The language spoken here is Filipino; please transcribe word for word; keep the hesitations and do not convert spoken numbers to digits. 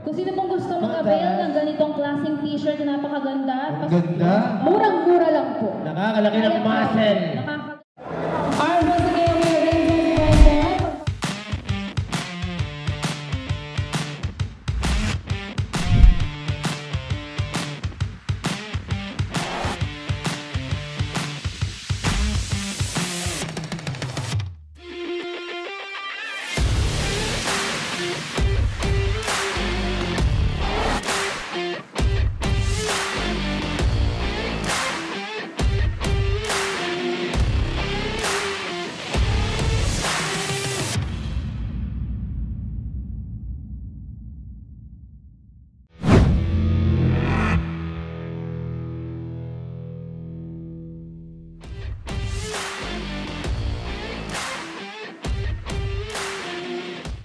Kung sino pong gusto mag-avail ng ganitong klaseng t-shirt na napakaganda. Ang ganda. Murang-mura lang po. Nakakalaki ng muscle.